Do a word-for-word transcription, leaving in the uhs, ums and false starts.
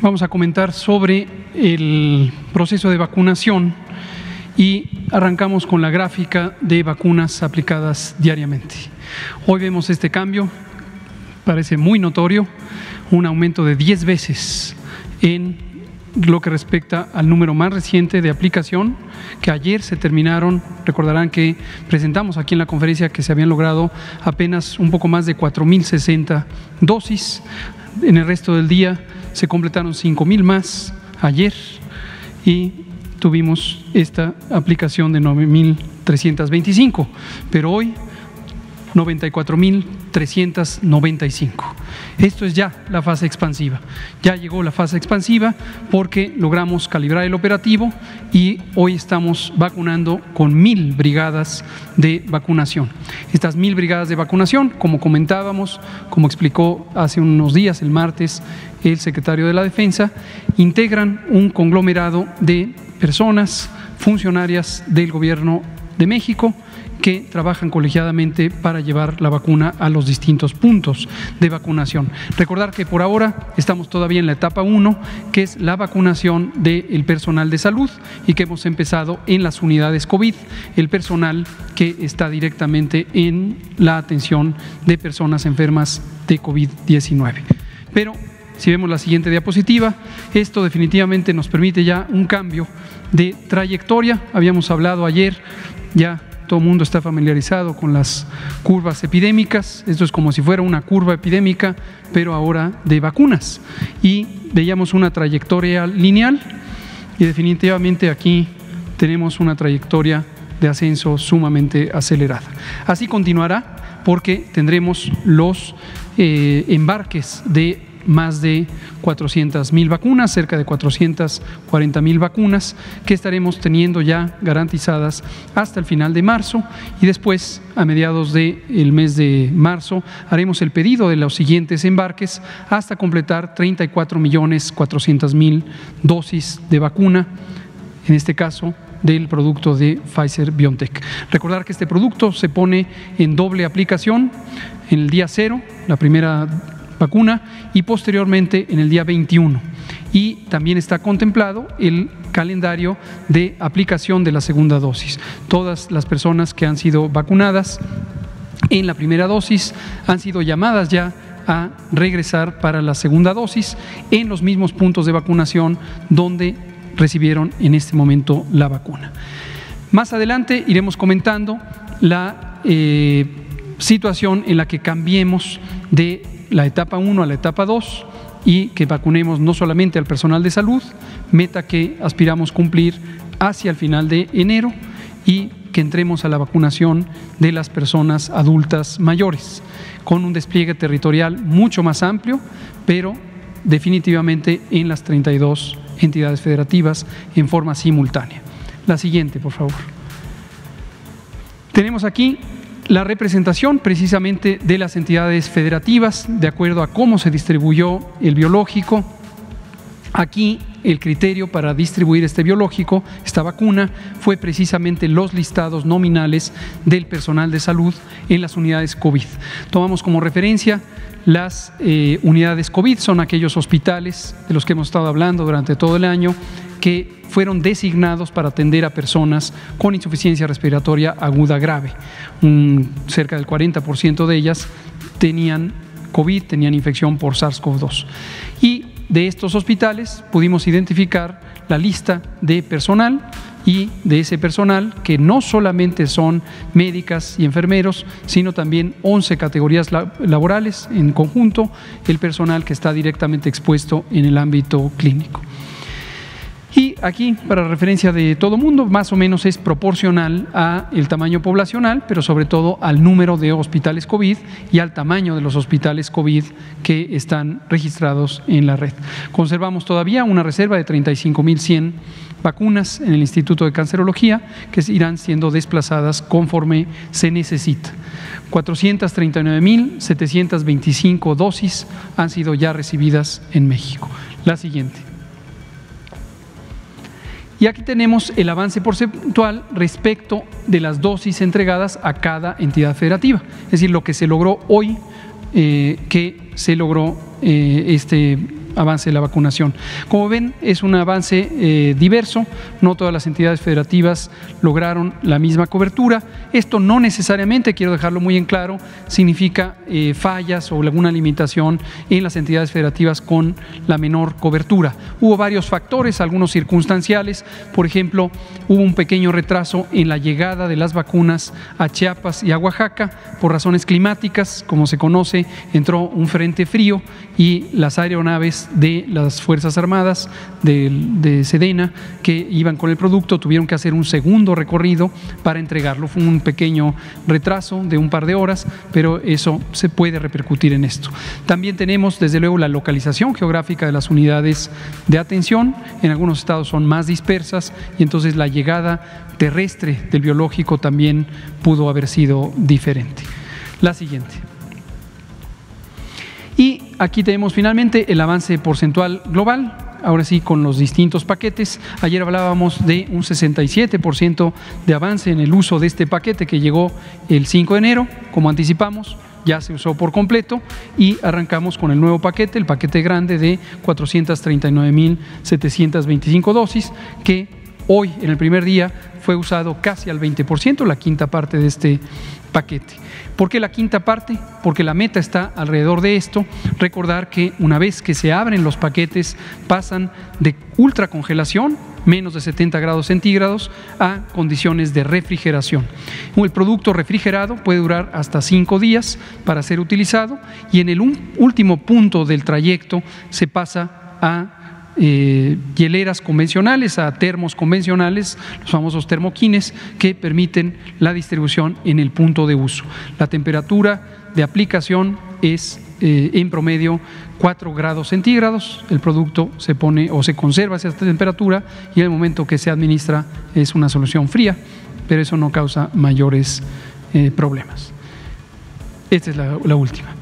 Vamos a comentar sobre el proceso de vacunación y arrancamos con la gráfica de vacunas aplicadas diariamente. Hoy vemos este cambio, parece muy notorio, un aumento de diez veces en lo que respecta al número más reciente de aplicación, que ayer se terminaron. Recordarán que presentamos aquí en la conferencia que se habían logrado apenas un poco más de cuatro mil sesenta dosis. En el resto del día se completaron cinco mil más ayer y tuvimos esta aplicación de nueve mil trescientos veinticinco, pero hoy noventa y cuatro mil trescientos noventa y cinco. Esto es ya la fase expansiva. Ya llegó la fase expansiva porque logramos calibrar el operativo y hoy estamos vacunando con mil brigadas de vacunación. Estas mil brigadas de vacunación, como comentábamos, como explicó hace unos días, el martes, el secretario de la Defensa, integran un conglomerado de personas funcionarias del Gobierno de México que trabajan colegiadamente para llevar la vacuna a los distintos puntos de vacunación. Recordar que por ahora estamos todavía en la etapa uno, que es la vacunación del personal de salud y que hemos empezado en las unidades COVID, el personal que está directamente en la atención de personas enfermas de COVID diecinueve. Pero si vemos la siguiente diapositiva, esto definitivamente nos permite ya un cambio de trayectoria. Habíamos hablado ayer, ya todo el mundo está familiarizado con las curvas epidémicas. Esto es como si fuera una curva epidémica, pero ahora de vacunas. Y veíamos una trayectoria lineal y definitivamente aquí tenemos una trayectoria de ascenso sumamente acelerada. Así continuará porque tendremos los eh, embarques de más de cuatrocientas mil vacunas, cerca de cuatrocientas cuarenta mil vacunas que estaremos teniendo ya garantizadas hasta el final de marzo, y después a mediados del mes de marzo haremos el pedido de los siguientes embarques hasta completar treinta y cuatro millones cuatrocientas mil dosis de vacuna, en este caso del producto de Pfizer-BioNTech. Recordar que este producto se pone en doble aplicación en el día cero, la primera vacuna, y posteriormente en el día veintiuno. Y también está contemplado el calendario de aplicación de la segunda dosis. Todas las personas que han sido vacunadas en la primera dosis han sido llamadas ya a regresar para la segunda dosis en los mismos puntos de vacunación donde recibieron en este momento la vacuna. Más adelante iremos comentando la eh, situación en la que cambiemos de la etapa uno a la etapa dos y que vacunemos no solamente al personal de salud, meta que aspiramos cumplir hacia el final de enero, y que entremos a la vacunación de las personas adultas mayores, con un despliegue territorial mucho más amplio, pero definitivamente en las treinta y dos entidades federativas en forma simultánea. La siguiente, por favor. Tenemos aquí la representación precisamente de las entidades federativas de acuerdo a cómo se distribuyó el biológico. Aquí el criterio para distribuir este biológico, esta vacuna, fue precisamente los listados nominales del personal de salud en las unidades COVID. Tomamos como referencia las eh, unidades COVID, son aquellos hospitales de los que hemos estado hablando durante todo el año, que fueron designados para atender a personas con insuficiencia respiratoria aguda grave. Un, cerca del cuarenta por ciento de ellas tenían COVID, tenían infección por SARS CoV dos. Y de estos hospitales pudimos identificar la lista de personal, y de ese personal que no solamente son médicas y enfermeros, sino también once categorías laborales en conjunto, el personal que está directamente expuesto en el ámbito clínico. Y aquí, para referencia de todo mundo, más o menos es proporcional al tamaño poblacional, pero sobre todo al número de hospitales COVID y al tamaño de los hospitales COVID que están registrados en la red. Conservamos todavía una reserva de treinta y cinco mil cien vacunas en el Instituto de Cancerología que irán siendo desplazadas conforme se necesita. cuatrocientas treinta y nueve mil setecientas veinticinco dosis han sido ya recibidas en México. La siguiente. Y aquí tenemos el avance porcentual respecto de las dosis entregadas a cada entidad federativa, es decir, lo que se logró hoy, eh, que se logró eh, este avance de la vacunación. Como ven, es un avance eh, diverso, no todas las entidades federativas lograron la misma cobertura. Esto no necesariamente, quiero dejarlo muy en claro, significa eh, fallas o alguna limitación en las entidades federativas con la menor cobertura. Hubo varios factores, algunos circunstanciales, por ejemplo, hubo un pequeño retraso en la llegada de las vacunas a Chiapas y a Oaxaca por razones climáticas. Como se conoce, entró un frente frío y las aeronaves de las Fuerzas Armadas de, de Sedena que iban con el producto tuvieron que hacer un segundo recorrido para entregarlo. Fue un pequeño retraso de un par de horas, pero eso se puede repercutir en esto. También tenemos, desde luego, la localización geográfica de las unidades de atención. En algunos estados son más dispersas y entonces la llegada terrestre del biológico también pudo haber sido diferente. La siguiente. Y aquí tenemos finalmente el avance porcentual global, ahora sí con los distintos paquetes. Ayer hablábamos de un sesenta y siete por ciento de avance en el uso de este paquete que llegó el cinco de enero, como anticipamos, ya se usó por completo y arrancamos con el nuevo paquete, el paquete grande de cuatrocientas treinta y nueve mil setecientas veinticinco dosis, que hoy en el primer día fue usado casi al veinte por ciento, la quinta parte de este paquete. ¿Por qué la quinta parte? Porque la meta está alrededor de esto. Recordar que una vez que se abren los paquetes pasan de ultracongelación, menos de setenta grados centígrados, a condiciones de refrigeración. El producto refrigerado puede durar hasta cinco días para ser utilizado y en el último punto del trayecto se pasa a Eh, hieleras convencionales, a termos convencionales, los famosos termoquines, que permiten la distribución en el punto de uso. La temperatura de aplicación es eh, en promedio cuatro grados centígrados. El producto se pone o se conserva a esa temperatura y en el momento que se administra es una solución fría, pero eso no causa mayores eh, problemas. Esta es la, la última.